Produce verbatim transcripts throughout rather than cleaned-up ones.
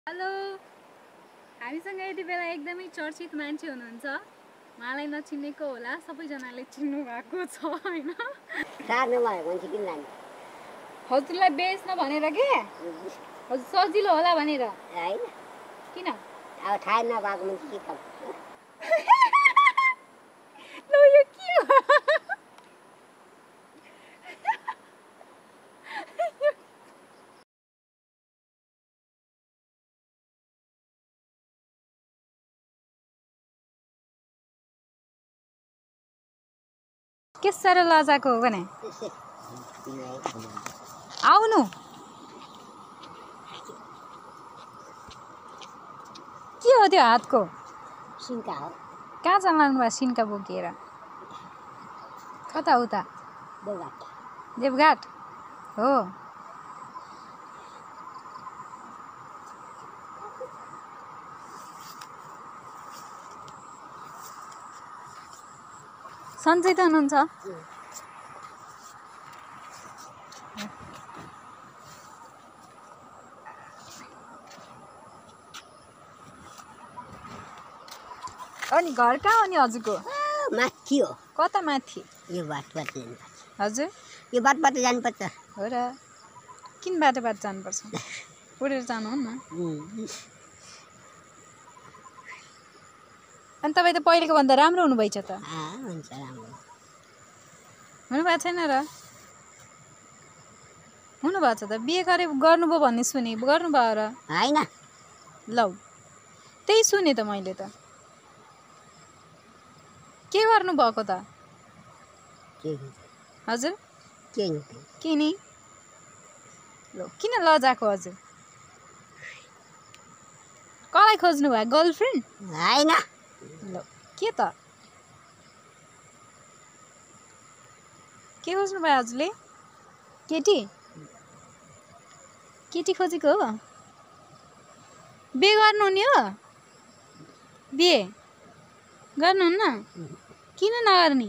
Hello, हामीसँग यति बेला एकदमै चर्चित मान्छे हुनुहुन्छ। मलाई नचिनेको होला, सबैजनाले चिन्नु भएको छ हैन? सार्नु भयो भने किन लाने? हजुरलाई बेच्न भनेर के? हजुर सजिलो होला भनेर हैन। किन? अब थाहा नभएको मान्छे के काम? ल यो के हो? के साह्रो लजाको हो भने आउनु के हो त्यो हातको? सिन्का हो। कहाँ चलाउनु भयो सिन्का बोकेर? कता उता? देवघाट। देवघाट हो। सन्चै त हुनुहुन्छ? अनि घर कहाँ हो नि हजुरको? माथि हो। कता माथि? यो बाटोबाट जानुपर्छ। हजुर यो बाटोबाट जानुपर्छ। हो र किन बाटोबाट जानुपर्छ? उडेर जानुहुन्न। अनि तपाईँ त पहिलेको भन्दा राम्रो हुनुभएछ त। हुन्छ राम्रो हुनुभएको छैन र? हुनुभएको छ त। बिहे गरे गर्नुभयो भन्ने सुने, गर्नुभयो र? होइन। लौ त्यही सुने त मैले त। के गर्नुभएको त? हजुर के नि? ल किन लजाको हजुर? कसलाई खोज्नु भयो? गर्लफ्रेन्ड? होइन। ल के त? के खोज्नु भयो हजुरले? केटी? केटी खोजेको हो? बिहे गर्नुहुने हो? बिहे गर्नुहुन्न? किन नगर्ने?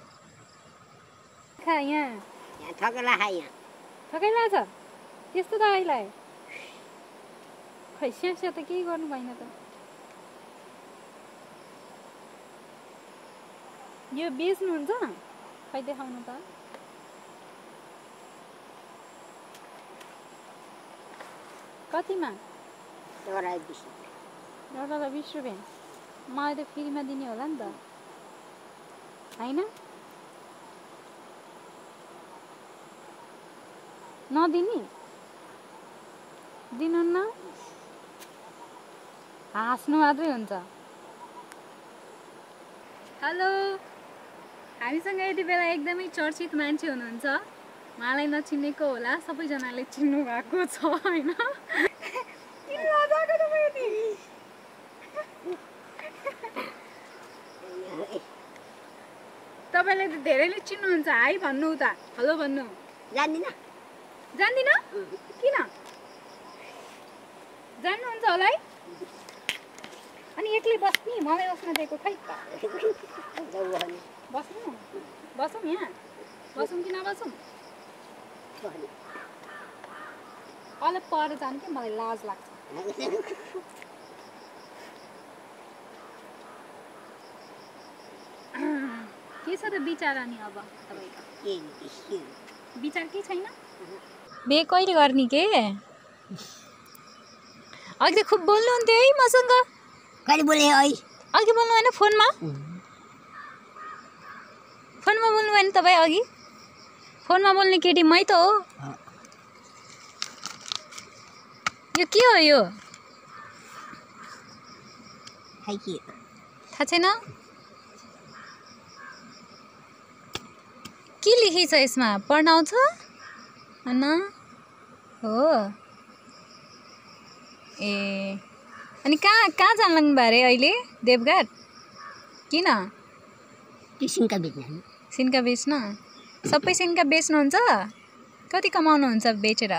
खा यहाँ यहाँ ठगेला खा यहाँ। ठगैला छ? त्यस्तो ठगैलाई खै स्यास्या त केही गर्नु भएन त। यो बेच्नुहुन्छ? खै देखाउनु त। कतिमा? एउटा बिस रुपियाँ। एउटालाई बिस रुपियाँ। मलाई त फ्रीमा दिने होला नि त होइन? नदिने? दिनुहुन्न? हाँस्नु मात्रै हुन्छ। हेलो, हामीसँग यति बेला एकदमै चर्चित मान्छे हुनुहुन्छ। मलाई नचिनेको होला, सबैजनाले चिन्नु भएको छ हैन? किन लजाको तपाईँ यति? तपाईँले त धेरैले चिन्नुहुन्छ। हाई भन्नु उता, हेलो भन्नु। जान्दिनँ। जान्दिनँ? किन? जान्नुहुन्छ होला है? अनि एक्लै बस्ने? मलाई बस्न दिएको खै? बस्नु? बसौँ यहाँ? बसौँ कि नबसौँ? अलि पर जानु कि मलाई लाज लाग्छ। के छ त विचार अनि अब तपाईँको? विचार के छैन? बिहे कहिले गर्ने के? अघि त खुब बोल्नुहुन्थ्यो है मसँग। कहिले बोले है? अघि बोल्नु भएन फोनमा? फोनमा बोल्नु भएन तपाईँ अघि? फोनमा बोल्ने केटी मै त हो। यो के हो यो? थाहा छैन? के लेखेछ यसमा? पढ्न आउँछ? होइन हो। ए अनि कहाँ कहाँ जान लाग्नु भयो अरे अहिले? देवघाट? किन? सिन्का बेच्न। सिन्का बेच्न? सबै सिन्का बेच्नुहुन्छ? कति कमाउनुहुन्छ बेचेर?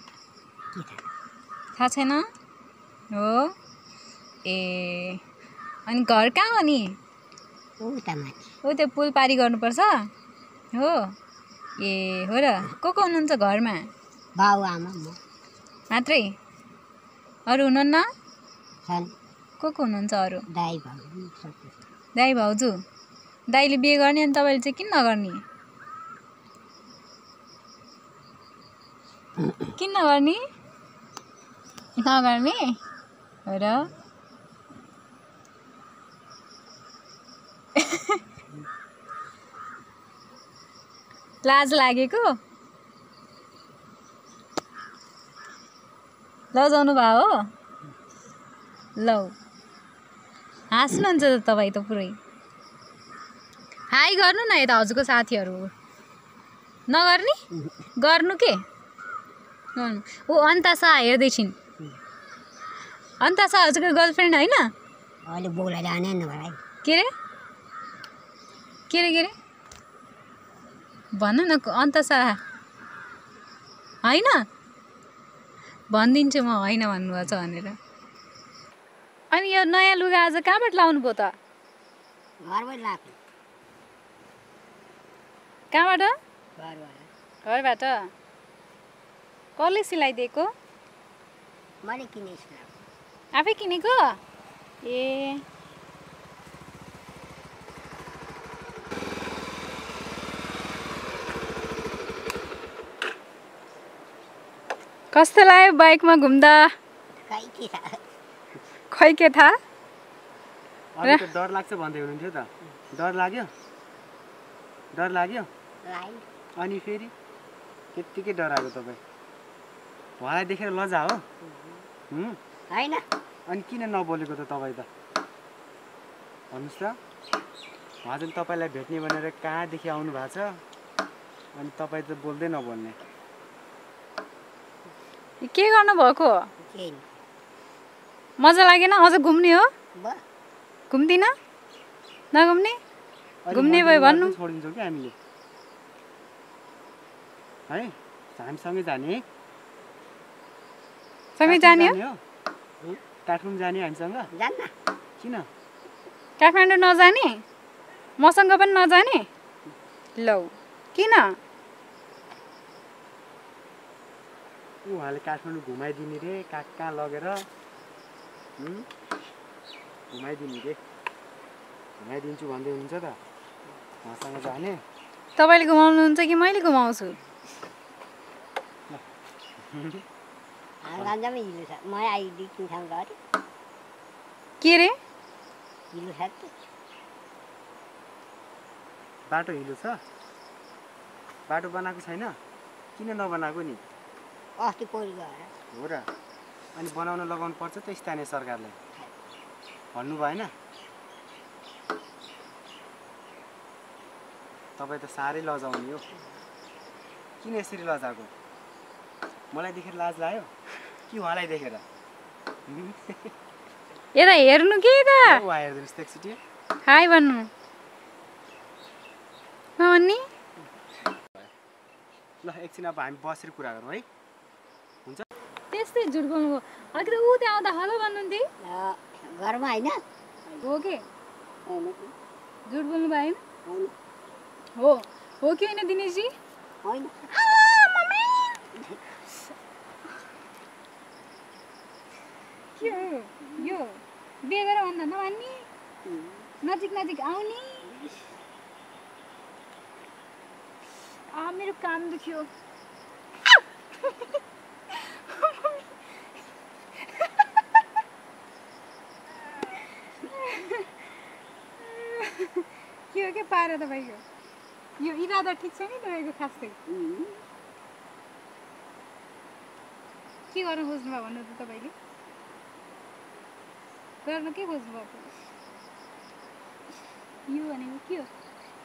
थाहा छैन? हो। ए अनि घर कहाँ हो नि? हो त्यो पुल पारी गर्नुपर्छ? हो। ए हो र। को को हुनुहुन्छ घरमा? बाउ आमा म मात्रै? अरू हुनुहुन्न? छन् को को हुनुहुन्छ अरू? दाइ भाउ सबै दाइ भाउजू दाइले बिहे गर्ने अनि तपाईँले चाहिँ किन नगर्ने? किन नगर्ने? नगर्ने हो र? लाज लागेको? लजाउनु भयो हो? लौ हाँस्नुहुन्छ त तपाईँ त पुरै। हाई गर्नु न यता हजुरको साथीहरू। नगर्ने? गर्नु के? गर्नु। ऊ अन्तासा हेर्दैछिन्। अन्तासा हजुरको गर्लफ्रेन्ड होइन? अहिले बोला जाने न भाइ के रे? के रे के रे? भन्नु न अन्तासा होइन? भनिदिन्छु म होइन भन्नुभएको छ भनेर। अनि यो नयाँ लुगा आज कहाँबाट लाउनु भयो त? घरबाट लाग्छ कहाँबाट? घरबाट घरबाट। कसले सिलाइदिएको? मैले किनेछु आफै किनेको? ए कस्तो लाग्यो बाइकमा घुम्दा? खै के थाहा खै के थाहा? अरू त डर लाग्छ भन्दै हुनुहुन्थ्यो त। डर लाग्यो? डर लाग्यो? लाग्यो अनि फेरि त्यत्तिकै डराएको तपाईँ? उहाँलाई देखेर लजा हो? हुँ? होइन अनि किन नबोलेको त तपाईँ त? भन्नुहोस् त। उहाँ चाहिँ तपाईँलाई भेट्ने भनेर कहाँदेखि आउनु भएको छ अनि तपाईँ त बोल्दै नबोल्ने। के गर्नु भएको? केही नि मजा लागेन? अझ घुम्ने हो? ब घुम्दिन? नघुम्ने? अहिले घुम्ने मन्दिरमा भयो भन्नु। पनि छोडिदिन्छौँ कि हामीले है? हामीसँगै जाने? सँगै जाने हो? हो? काठमाडौँ जाने हामीसँग? जान्न किन? काठमाडौँ नजाने? मसँग पनि नजाने? लौ किन? उहाँले काठमाडौँ घुमाइदिने रे, कहाँ कहाँ लगेर हुँ? घुमाइदिने रे, घुमाइदिन्छु भन्दै हुनुहुन्छ त। उहाँसँग जाने? तपाईँले घुमाउनुहुन्छ कि मैले घुमाउँछु? हाम्रो गाउँमा हिलो छ म आइदिए किन ठाउँ गरेँ के रे? हिलो छ कि बाटो हिलो छ? बाटो बनाएको छैन? किन नबनाएको नि? अस्ति पोहोर गएर हो र? अनि बनाउन लगाउनु पर्छ त स्थानीय सरकारलाई। भन्नु भएन? तपाईँ त साह्रै लजाउने हो। किन यसरी लजाएको? मलाई देखेर लाज लाग्यो कि उहाँलाई देखेर? यता हेर्नु के त? उहाँ हेरिदिनुहोस् त एकचोटि। हाई भन्नु। अनि ल एकछिन अब हामी बसेर कुरा गरौँ है? हुन्छ? त्यस्तै झुट बोल्नु अघि त ऊ त्यहाँ आउँदा हलो भन्नुहुन्थ्यो। घरमा होइन हो के? होइन झुट बोल्नु भएन? होइन हो हो कि होइन दिनेशजी? होइन के हो यो? बिहे गरेर भन्दा नमान्ने? नजिक नजिक आउने? आ मेरो कान दुख्यो। के हो के पारा तपाईँको? यो इरादा ठिक छ नि तपाईँको खासै? के गर्न खोज्नुभयो भन्नु त तपाईँले? गर्न के खोज्नुभएको? यो भनेको के हो?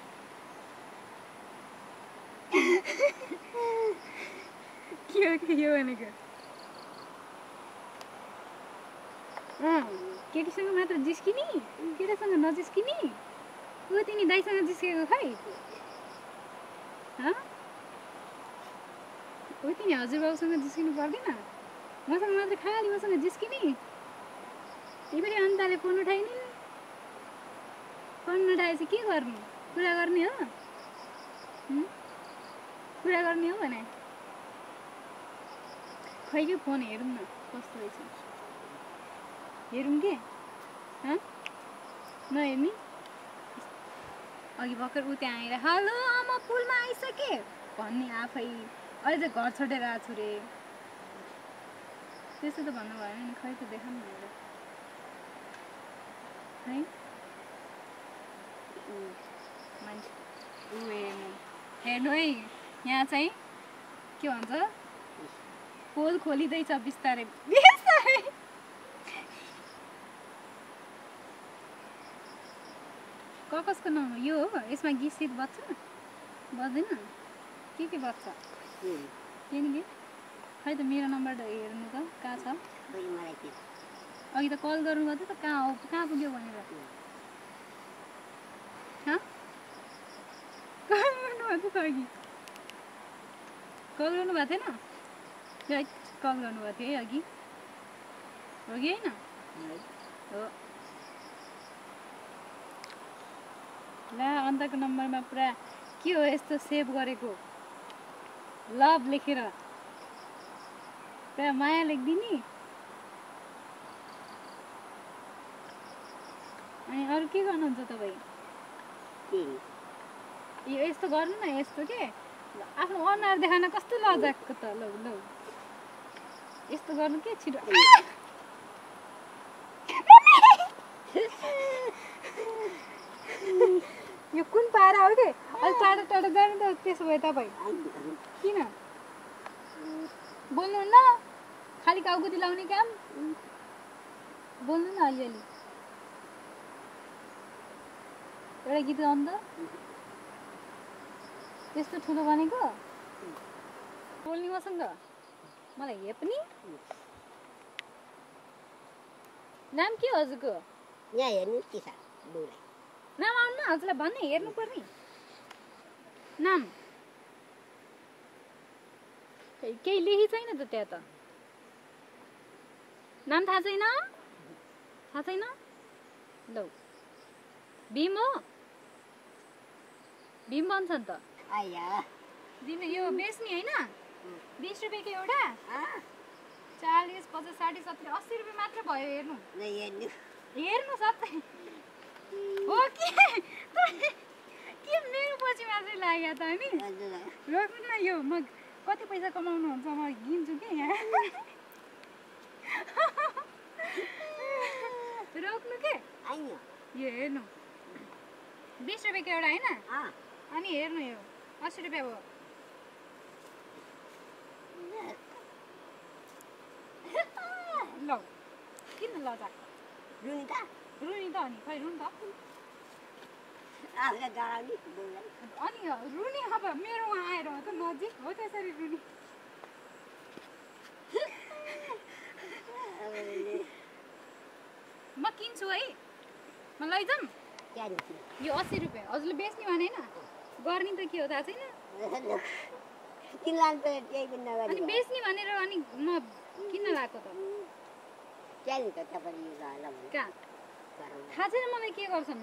के हो के यो भनेको? केटीसँग मात्र जिस्किने? केटासँग नजिस्किने? ऊ तिमी दाइसँग जिस्केको खै? ऊ तिमी हजुरबाउसँग जिस्किनु पर्दैन? मसँग मात्र खालि मसँग जिस्किने? त्यही पनि अन्ताले फोन उठाइने? फोन उठाएपछि के गर्ने? कुरा गर्ने हो? कुरा गर्ने हो भने खै के फोन हेरौँ न कस्तो रहेछ। हेरौँ के हँ नहेर्ने अघि भर्खर ऊ त्यहाँ आएर हेलो म पुलमा आइसकेँ भन्ने आफै अहिले चाहिँ घर छोडेर आएको छु रे त्यस्तो त भन्नु भएन नि खै त देखाउँ न है मान्छे ऊ हेर्नु हेर्नु है यहाँ चाहिँ के भन्छ पोल खोलिँदैछ बिस्तारै बिस्तारै ककसको नम्बर यो हो यसमा गीत सित बज्छ बज्दैन के के बज्छ के नि के खै त मेरो नम्बर हेर्नु त कहाँ छ अघि त कल गर्नुभएको थियो त कहाँ हो कहाँ पुग्यो भनेर हँ कल गर्नुभएको थियो अघि कल गर्नुभएको थिएन है कल गर्नुभएको थियो है अघि हो कि होइन हो ला अन्तको नम्बरमा पुरा के हो यस्तो सेभ गरेको लभ लेखेर पुरा माया लेखिदिने अनि अरू के गर्नुहुन्छ तपाईँ यो यस्तो गर्नु न यस्तो के आफ्नो अनुहार देखाउन कस्तो लजाको त लौ लौ यस्तो गर्नु के छिटो यो कुन पारा हो के अलि टाढो टाढो जानु त त्यसो भए तपाईँ किन बोल्नुहुन्न खालि काउकुती लाउने काम बोल्नु न अलिअलि एउटा गीत गाउनु त त्यस्तो ठुलो बनेको बोल्ने मसँग मलाई हेप्ने नाम के हो हजुरको यहाँ हेर्नु के छ बुढाइ नाम आउनु हजुरलाई भन्ने हेर्नु पर्ने नाम केही लेखी छैन त त्यहाँ त नाम थाहा छैन थाहा छैन लौ भीम हो भीम भन्छ नि त आइया दिनु यो बेच्ने होइन बिस रुपियाँको एउटा चालिस पचास साठी सत्तरी अस्सी रुपियाँ मात्र भयो हेर्नु हेर्नु हेर्नु सबै हो कि के मेरो पछि मात्रै लाग्यो त अनि रोक्नु न यो म कति पैसा कमाउनुहुन्छ म गिन्छु कि यहाँ रोक्नु के यो हेर्नु बिस रुपियाँको एउटा होइन अनि हेर्नु यो अस्सी रुपियाँ भयो ल किन लजा रुनी त रुनी त अनि खै रुन त आफूलाई डराउने अनि रुनी अब मेरोमा आएर हो त नजिक हो त्यसरी रुनी म किन्छु है म लैजाऊँ यो अस्सी रुपियाँ हजुरले बेच्ने भने होइन गर्ने त के हो थाहा छैन अनि बेच्ने भनेर अनि म किन्न लगाएको त कहाँ थाहा छैन मलाई के गर्छन्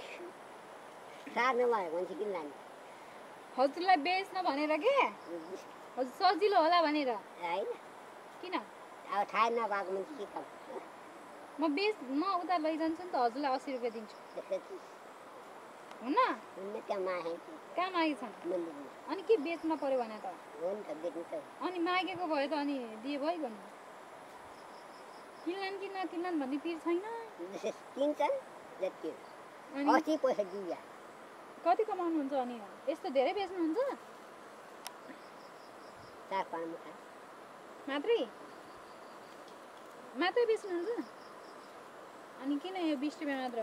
हजुरलाई बेच्न भनेर के हजुर सजिलो होला भनेर किन अब थाहा नभएको मान्छे के काम म बेच म उता लैजान्छु नि त हजुरलाई अस्सी रुपियाँ दिन्छु हुन्न कहाँ मागेको छन् अनि के बेच्न पर्यो भने त अनि मागेको भयो त अनि दिए भइगयो किन्लान् कि नकिन्लान् भन्ने पिर छैन कति कमाउनुहुन्छ अनि यस्तो धेरै बेच्नुहुन्छ मात्रै मात्रै बेच्नुहुन्छ अनि किन यो बिस रुपियाँ मात्र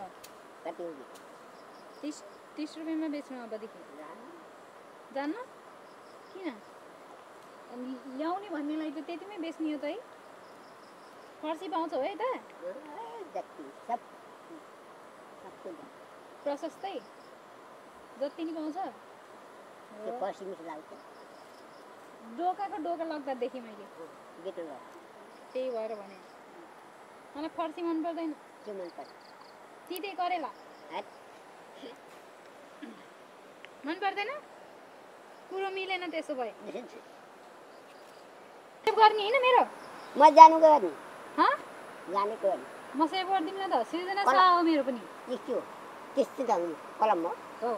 तिस तिस रुपियाँमा बेच्नु अबदेखि जान्न किन अनि ल्याउने भन्नेलाई त त्यतिमै बेच्ने हो त है फर्सी पाउँछौ है त प्रशस्तै जति नि पाउँछ डोकाको डोका लाग्दा देखेँ मैले त्यही भएर भने मलाई फर्सी मन पर्दैन तिते करेला मन पर्दैन कुरो मिलेन त्यसो भए गर्ने होइन मेरो म जानु गर्नु हँ जानेको होइन म सेभ गरिदिउँ न त सृजना शाह हो मेरो पनि के के हो त्यस्तै जानु कलम हो हो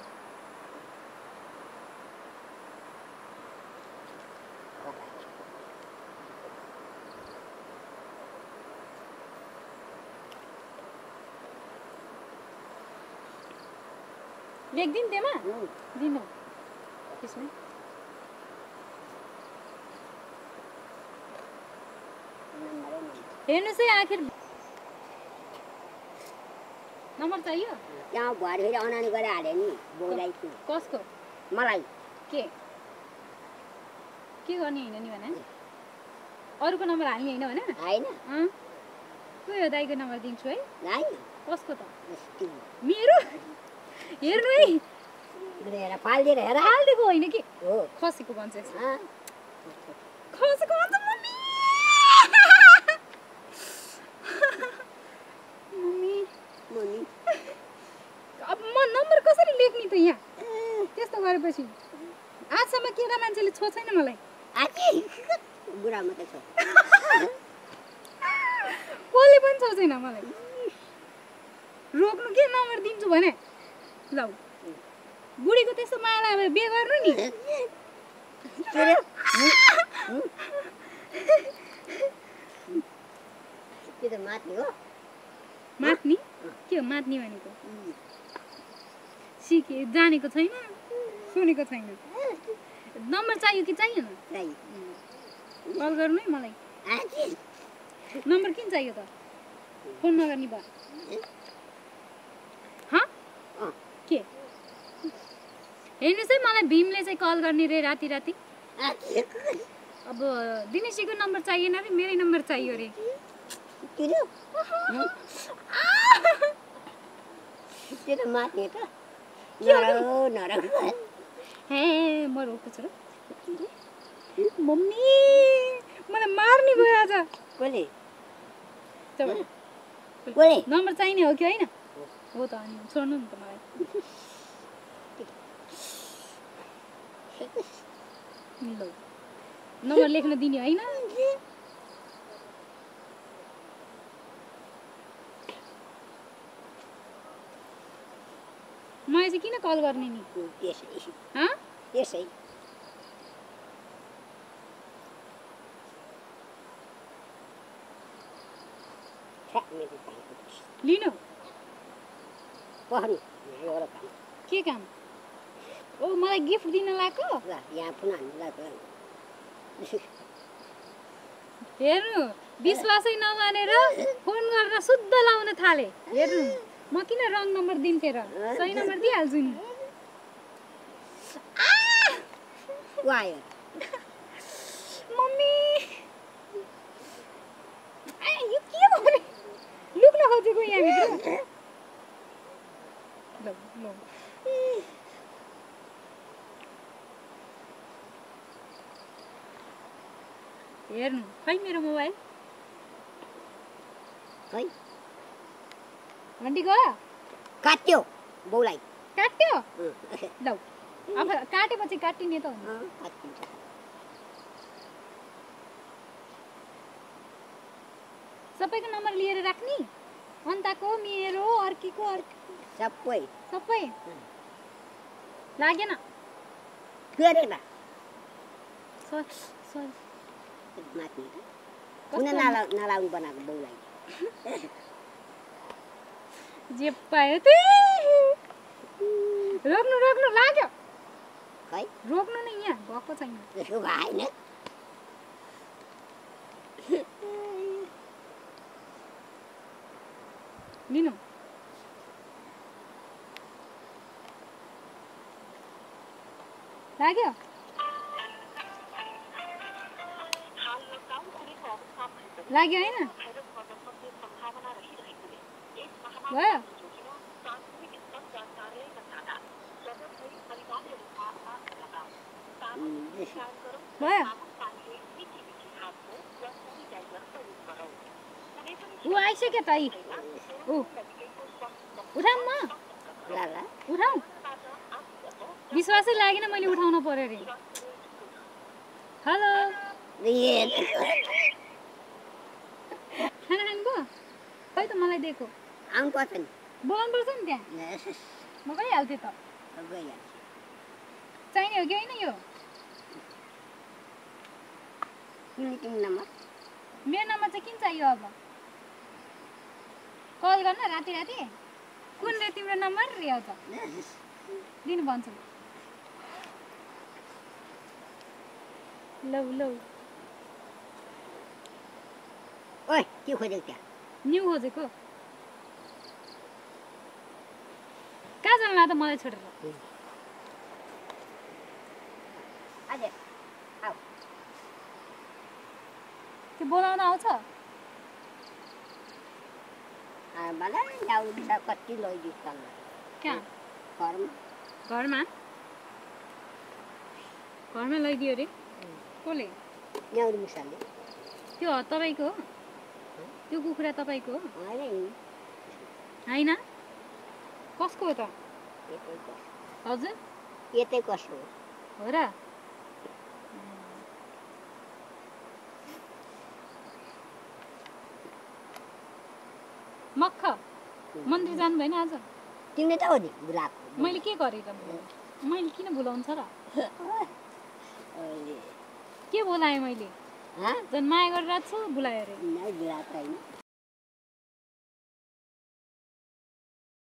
लेखिदिउँ त्यहाँ दिनु त्यसमा हेर्नुहोस् है आखिर नम्बर चाहियो त्यहाँ भुवारी फेरि अनानी गरेर हाल्यो नि बोलाई कसको मलाई के के गर्ने होइन नि भने अरूको नम्बर हाल्ने होइन भने होइन अँ को हो दाइको नम्बर दिन्छु है होइन कसको त मेरो हेर्नु है हेर फालिदिएर हेर हालिदिएको होइन कि हो खसीको भन्छ अँ, खसीको भन्छ मम्मी मम्मी मुनि अब म नम्बर कसरी लेख्ने त यहाँ त्यस्तो गरेपछि आजसम्म केटा मान्छेले छो छैन मलाई आजी बुढा मात्रै छ कसले पनि छो छैन मलाई रोक्नु के नम्बर दिन्छु भने लौ बुढीको त्यस्तो माया अब बिहे गर्नु नि त्यो त माथि हो मात्नी के हो मात्नी भनेको सिके जानेको छैन सुनेको छैन नम्बर चाहियो कि चाहिएन राई कल गर्नु है मलाई आजी नम्बर किन चाहियो त फोन नगर्ने भयो हँ अँ। के हेर्नुहोस् है मलाई भीमले चाहिँ कल गर्ने रे राति राति आजी अब दिनेशीको नम्बर चाहिएन रे मेरै नम्बर चाहियो रे त्यो त्यो त माथि त नरौ नरौ हे म रोक्छु छु र मम्मी मलाई मार्ने भयो आज कसले चल कसले नम्बर चाहिने हो कि होइन हो त अनि छोड्नु नि त मलाई ल नम्बर लेख्न दिने होइन मलाई चाहिँ किन कल गर्ने नि त्यसै हँ त्यसै छ्या, मेरो कामको पैसा। लिनु पहनु एउटा काम के काम ओ मलाई गिफ्ट दिन लाग्यो ल यहाँ पुनः हामीलाई हेर्नु विश्वासै नमानेर फोन गरेर शुद्ध लाउन थाले हेर्नु म किन रङ नम्बर दिन्थेँ र सही नम्बर दिइहाल्छु नि को आयो मम्मी आ, यो के भने लुक्न खोजेको यहाँभित्र ल ल हेर्नु खै मेरो मोबाइल खै घन्टी गयो काट्यो बौलाई काट्यो अँ, ल अब काटेपछि काटिने त हो नि। अँ, काटिन्छ सबैको नम्बर लिएर राख्ने अन्ताको मेरो अर्कीको अर्की सबै सबै लागेन गरेर सरी सरी माथि कुन नाला नालाउनु बनाएको बौलाई जे पायो त्यही रोक्नु रोक्नु लाग्यो खै रोक्नु नै यहाँ भएको छैन त्यसो भएन लिनु लाग्यो लाग्यो होइन भयो भयो ऊ आइसक्यो त यी ऊ उठाउँ म ल ल उठाउँ विश्वासै लागेन मैले उठाउन पर्यो अरे हेलो ए खाना खानुभयो त मलाई दिएको आउनुपर्छ नि बोलाउनु पर्छ नि त्यहाँ नेसेस म गइहाल्थेँ त गइहाल्छ चाहिने हो कि होइन यो तिमी तिमी नम्बर मेरो नम्बर चाहिँ किन चाहियो अब कल गर्न राति राति कुन रे तिम्रो नम्बर रे अझ नेसेस दिनु भन्छु लौ लौ ओइ के खोजेको त्यहाँ न्यु खोजेको कहाँ जानु ला त मलाई छोडेर आज आऊ त्यो बोलाउन आउँछ भला ल्याउँदैछ कति लैदिस् त कहाँ घरमा घरमा घरमा लैदियो अरे कसले ल्याउनु मिसाले त्यो तपाईँको हो त्यो कुखुरा तपाईँको हो होइन नि होइन कसको हो त यतै कस हजुर यतै कसो हो हो र मक्ख मन्दिर जानु भएन आज तिमीले त हो नि बुलाएको मैले के गरेँ त मैले किन बोलाउँछ र अहिले के बोलाएँ मैले हँ झन् माया गरेर छु बोलायो अरे बुलाएको होइन